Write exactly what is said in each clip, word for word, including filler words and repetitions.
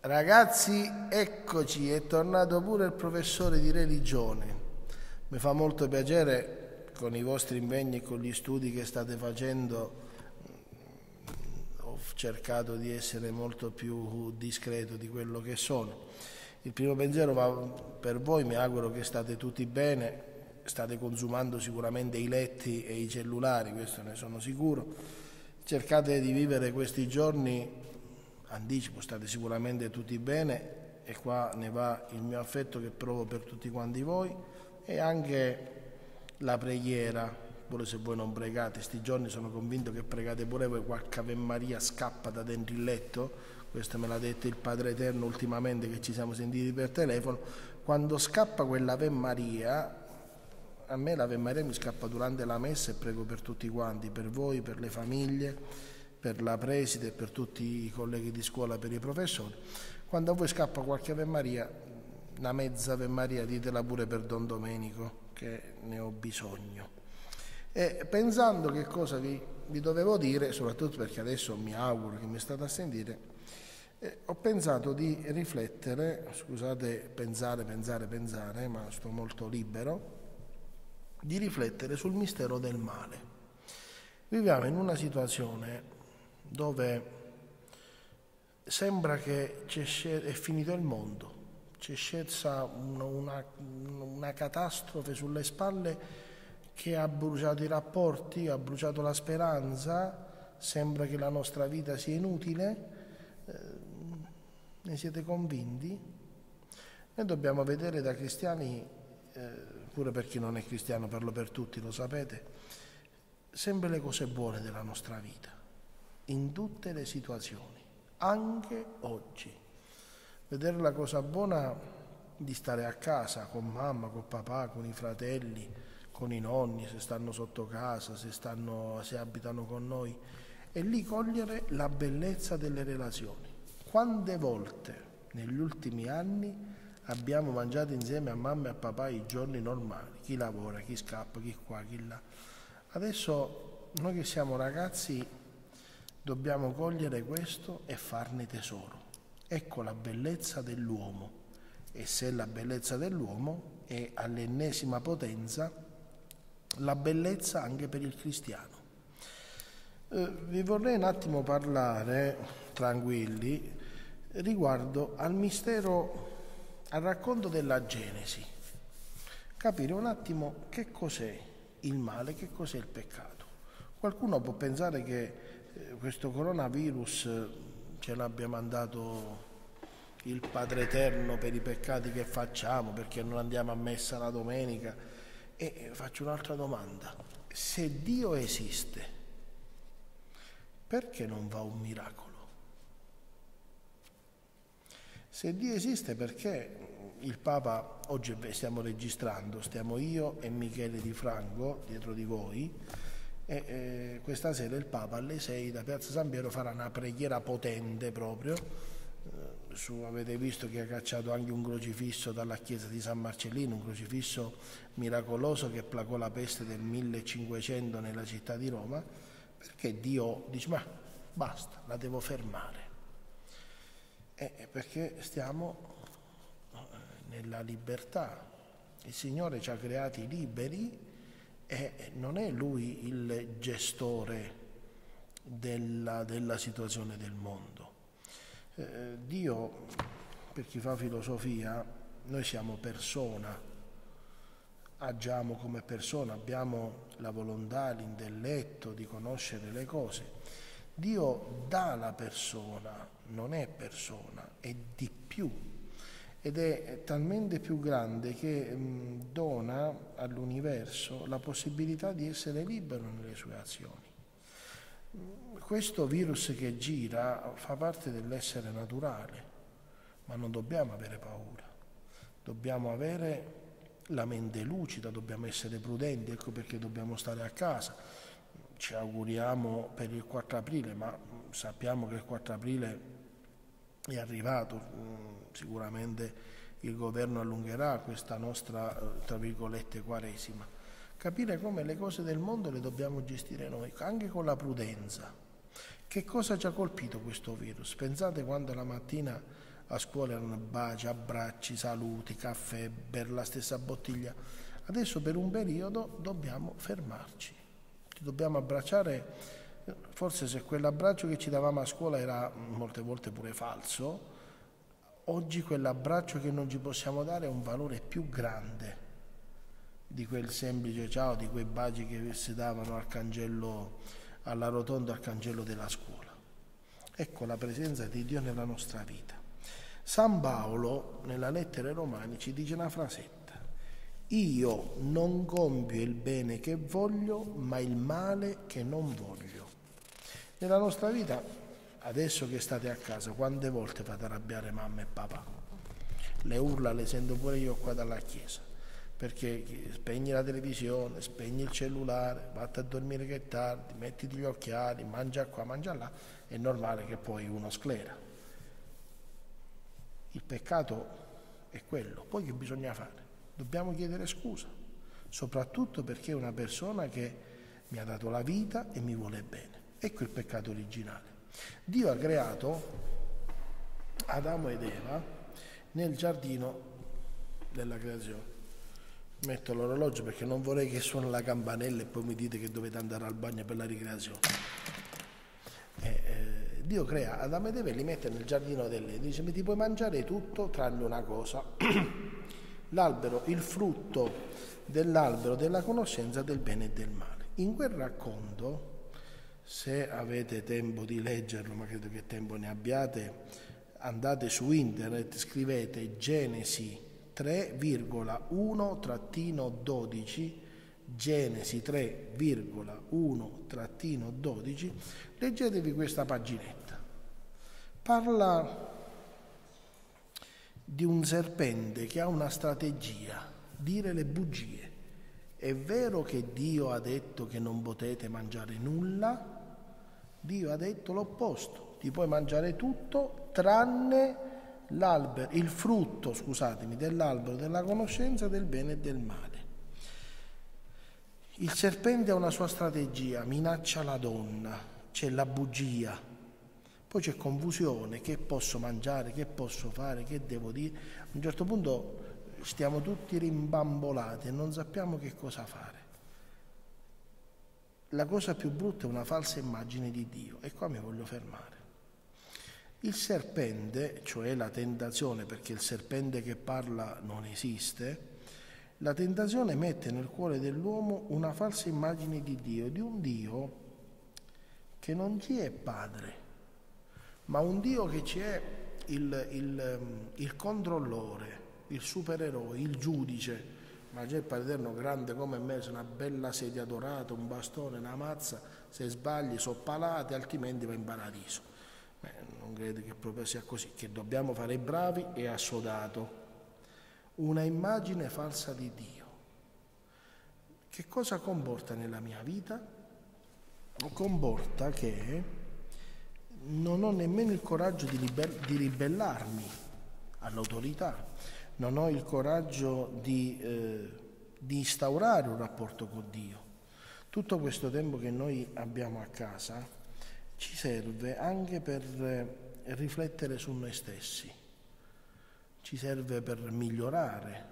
Ragazzi, eccoci, è tornato pure il professore di religione. Mi fa molto piacere, con i vostri impegni e con gli studi che state facendo, ho cercato di essere molto più discreto di quello che sono. Il primo pensiero va per voi, mi auguro che state tutti bene, state consumando sicuramente i letti e i cellulari, questo ne sono sicuro. Cercate di vivere questi giorni, anticipo, state sicuramente tutti bene e qua ne va il mio affetto che provo per tutti quanti voi e anche la preghiera, pure se voi non pregate, sti giorni sono convinto che pregate pure voi, qualche Ave Maria scappa da dentro il letto, questo me l'ha detto il Padre Eterno ultimamente che ci siamo sentiti per telefono, quando scappa quell'Ave Maria, a me l'Ave Maria mi scappa durante la messa e prego per tutti quanti, per voi, per le famiglie, per la preside, per tutti i colleghi di scuola, per i professori. Quando a voi scappa qualche Ave Maria, una mezza Ave Maria, ditela pure per Don Domenico, che ne ho bisogno. E pensando che cosa vi, vi dovevo dire, soprattutto perché adesso mi auguro che mi state a sentire, eh, ho pensato di riflettere, scusate, pensare, pensare, pensare, ma sto molto libero, di riflettere sul mistero del male. Viviamo in una situazione dove sembra che c'è scel- è finito il mondo, c'è scesa una, una, una catastrofe sulle spalle che ha bruciato i rapporti, ha bruciato la speranza, sembra che la nostra vita sia inutile. Eh, ne siete convinti? Noi dobbiamo vedere da cristiani, eh, pure per chi non è cristiano, parlo per tutti, lo sapete, sempre le cose buone della nostra vita, in tutte le situazioni, anche oggi. Vedere la cosa buona di stare a casa con mamma, con papà, con i fratelli, con i nonni, se stanno sotto casa, se, stanno, se abitano con noi, e lì cogliere la bellezza delle relazioni. Quante volte negli ultimi anni abbiamo mangiato insieme a mamma e a papà i giorni normali, chi lavora, chi scappa, chi qua, chi là. Adesso noi che siamo ragazzi dobbiamo cogliere questo e farne tesoro. Ecco la bellezza dell'uomo, e se la bellezza dell'uomo è all'ennesima potenza la bellezza anche per il cristiano. Eh, vi vorrei un attimo parlare, tranquilli, riguardo al mistero, al racconto della Genesi, capire un attimo che cos'è il male, che cos'è il peccato. Qualcuno può pensare che eh, questo coronavirus ce l'abbia mandato il Padre Eterno per i peccati che facciamo, perché non andiamo a messa la domenica. E faccio un'altra domanda: se Dio esiste, perché non va un miracolo? Se Dio esiste, perché il Papa, oggi stiamo registrando, stiamo io e Michele Di Franco dietro di voi, e eh, questa sera il Papa alle sei da Piazza San Piero farà una preghiera potente proprio, eh, su, avete visto che ha cacciato anche un crocifisso dalla chiesa di San Marcellino, un crocifisso miracoloso che placò la peste del millecinquecento nella città di Roma, perché Dio dice ma basta, la devo fermare. Eh, perché stiamo nella libertà, il Signore ci ha creati liberi e non è Lui il gestore della, della situazione del mondo. Eh, Dio, per chi fa filosofia, noi siamo persona, agiamo come persona, abbiamo la volontà, l'intelletto di conoscere le cose. Dio dà la persona, non è persona, è di più, ed è talmente più grande che mh, dona all'universo la possibilità di essere libero nelle sue azioni. Questo virus che gira fa parte dell'essere naturale, ma non dobbiamo avere paura, dobbiamo avere la mente lucida, dobbiamo essere prudenti, ecco perché dobbiamo stare a casa. Ci auguriamo per il quattro aprile, ma sappiamo che il quattro aprile è arrivato, sicuramente il governo allungherà questa nostra, tra virgolette, quaresima. Capire come le cose del mondo le dobbiamo gestire noi, anche con la prudenza. Che cosa ci ha colpito questo virus? Pensate quando la mattina a scuola erano baci, abbracci, saluti, caffè, bere la stessa bottiglia. Adesso per un periodo dobbiamo fermarci, ci dobbiamo abbracciare. Forse se quell'abbraccio che ci davamo a scuola era molte volte pure falso, oggi quell'abbraccio che non ci possiamo dare ha un valore più grande di quel semplice ciao, di quei baci che si davano al cancello, alla rotonda, al cancello della scuola. Ecco la presenza di Dio nella nostra vita. San Paolo, nella lettera ai Romani, ci dice una frasetta: io non compio il bene che voglio, ma il male che non voglio. Nella nostra vita, adesso che state a casa, quante volte fate arrabbiare mamma e papà? Le urla le sento pure io qua dalla chiesa, perché spegni la televisione, spegni il cellulare, vatti a dormire che è tardi, mettiti gli occhiali, mangia qua, mangia là, è normale che poi uno sclera. Il peccato è quello. Poi che bisogna fare? Dobbiamo chiedere scusa, soprattutto perché è una persona che mi ha dato la vita e mi vuole bene. Ecco il peccato originale. Dio ha creato Adamo ed Eva nel giardino della creazione. Metto l'orologio perché non vorrei che suona la campanella e poi mi dite che dovete andare al bagno per la ricreazione. Eh, eh, Dio crea Adamo ed Eva e li mette nel giardino dell'Eden. Dice: ti puoi mangiare tutto tranne una cosa, l'albero, il frutto dell'albero della conoscenza del bene e del male. In quel racconto, se avete tempo di leggerlo, ma credo che tempo ne abbiate, andate su internet, scrivete Genesi tre uno dodici, Genesi tre uno dodici, leggetevi questa paginetta. Parla di un serpente che ha una strategia: dire le bugie. È vero che Dio ha detto che non potete mangiare nulla? Dio ha detto l'opposto: ti puoi mangiare tutto tranne l'albero, il frutto, scusatemi, dell'albero della conoscenza del bene e del male. Il serpente ha una sua strategia, minaccia la donna, c'è la bugia, poi c'è confusione: che posso mangiare, che posso fare, che devo dire. A un certo punto stiamo tutti rimbambolati e non sappiamo che cosa fare. La cosa più brutta è una falsa immagine di Dio, e qua mi voglio fermare. Il serpente, cioè la tentazione, perché il serpente che parla non esiste, la tentazione mette nel cuore dell'uomo una falsa immagine di Dio, di un Dio che non ci è padre, ma un Dio che ci è il, il, il controllore, il supereroe, il giudice. Ma c'è il Padre Eterno grande come me, c'è una bella sedia dorata, un bastone, una mazza, se sbagli so palate, altrimenti va in paradiso. Beh, non credo che proprio sia così, che dobbiamo fare i bravi e assodato. Una immagine falsa di Dio. Che cosa comporta nella mia vita? Comporta che non ho nemmeno il coraggio di, liber- di ribellarmi all'autorità. Non ho il coraggio di, eh, di instaurare un rapporto con Dio. Tutto questo tempo che noi abbiamo a casa ci serve anche per eh, riflettere su noi stessi, ci serve per migliorare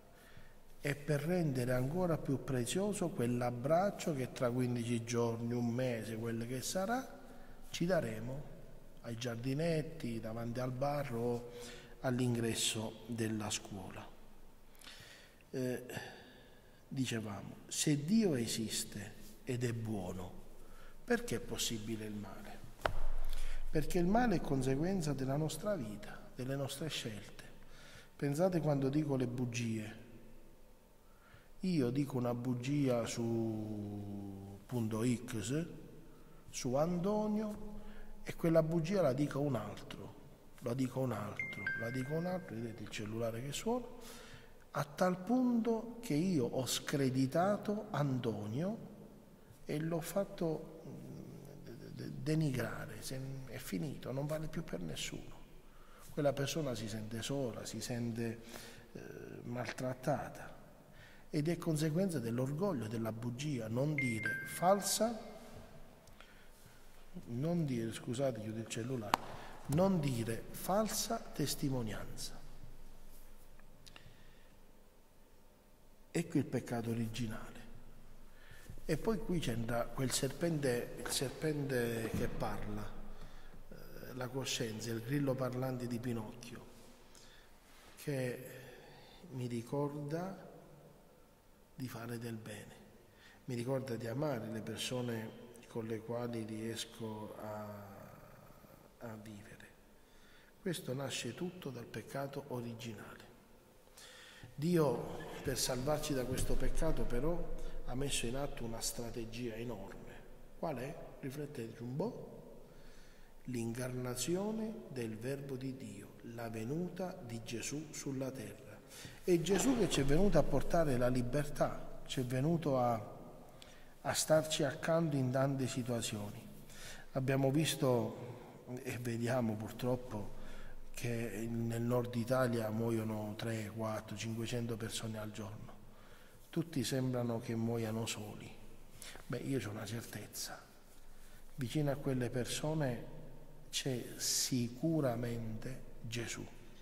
e per rendere ancora più prezioso quell'abbraccio che tra quindici giorni, un mese, quello che sarà, ci daremo ai giardinetti, davanti al bar o all'ingresso della scuola. Eh, dicevamo, se Dio esiste ed è buono, perché è possibile il male? Perché il male è conseguenza della nostra vita, delle nostre scelte. Pensate quando dico le bugie. Io dico una bugia su punto X, su Antonio, e quella bugia la dico a un altro, la dico a un altro, la dico a un altro, vedete il cellulare che suona, a tal punto che io ho screditato Antonio e l'ho fatto denigrare, è finito, non vale più per nessuno. Quella persona si sente sola, si sente eh, maltrattata, ed è conseguenza dell'orgoglio, della bugia. Non dire falsa, non dire, scusate, chiudo il cellulare, non dire falsa testimonianza. Ecco il peccato originale. E poi qui c'entra quel serpente, il serpente che parla, eh, la coscienza, il grillo parlante di Pinocchio, che mi ricorda di fare del bene, mi ricorda di amare le persone con le quali riesco a, a vivere. Questo nasce tutto dal peccato originale. Dio, per salvarci da questo peccato, però, ha messo in atto una strategia enorme. Qual è? Riflettete un po'. L'incarnazione del Verbo di Dio, la venuta di Gesù sulla terra. È Gesù che ci è venuto a portare la libertà, ci è venuto a, a starci accanto in tante situazioni. Abbiamo visto e vediamo purtroppo che nel nord Italia muoiono tre, quattro, cinquecento persone al giorno. Tutti sembrano che muoiano soli. Beh, io ho una certezza. Vicino a quelle persone c'è sicuramente Gesù,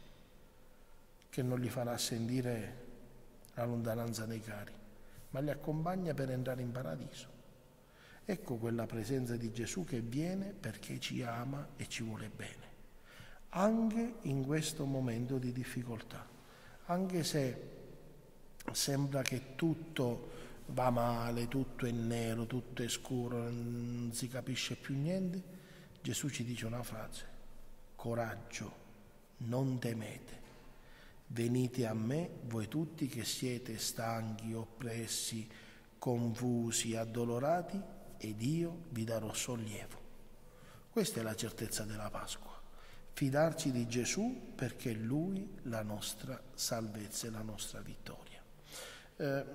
che non li farà sentire la lontananza dei cari, ma li accompagna per entrare in paradiso. Ecco quella presenza di Gesù che viene perché ci ama e ci vuole bene. Anche in questo momento di difficoltà, anche se sembra che tutto va male, tutto è nero, tutto è scuro, non si capisce più niente, Gesù ci dice una frase: coraggio, non temete, venite a me voi tutti che siete stanchi, oppressi, confusi, addolorati, ed io vi darò sollievo. Questa è la certezza della Pasqua. Fidarci di Gesù perché è Lui la nostra salvezza e la nostra vittoria. Eh,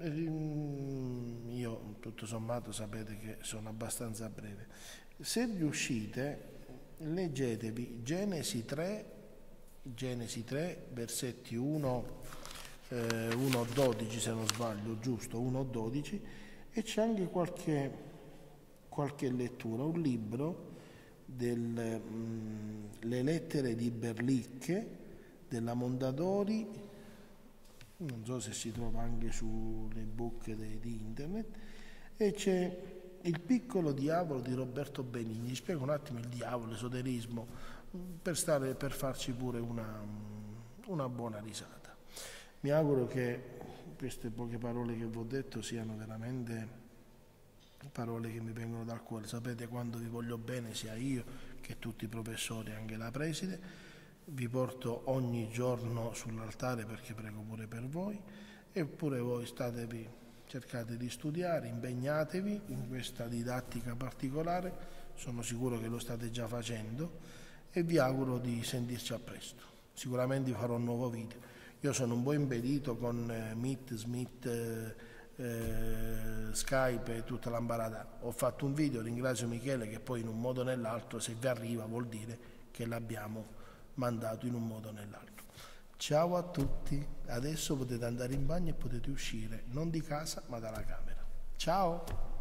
io tutto sommato sapete che sono abbastanza breve. Se riuscite, leggetevi Genesi tre, Genesi tre, versetti uno, eh, uno a dodici se non sbaglio, giusto, uno a dodici, e c'è anche qualche, qualche lettura, un libro delle lettere di Berlicche della Mondadori, non so se si trova anche sulle bocche de, di internet, e c'è Il piccolo diavolo di Roberto Benigni. Spiego un attimo il diavolo, l'esoterismo, per, stare, per farci pure una, una buona risata. Mi auguro che queste poche parole che vi ho detto siano veramente parole che mi vengono dal cuore. Sapete quanto vi voglio bene, sia io che tutti i professori, anche la preside. Vi porto ogni giorno sull'altare perché prego pure per voi, eppure voi statevi, cercate di studiare, impegnatevi in questa didattica particolare, sono sicuro che lo state già facendo, e vi auguro di sentirci a presto. Sicuramente farò un nuovo video. Io sono un po' impedito con eh, Meet, Smith, eh, Eh, Skype e tutta l'ambarata. Ho fatto un video, ringrazio Michele, che poi in un modo o nell'altro, se vi arriva, vuol dire che l'abbiamo mandato in un modo o nell'altro. Ciao a tutti, adesso potete andare in bagno e potete uscire non di casa ma dalla camera. Ciao!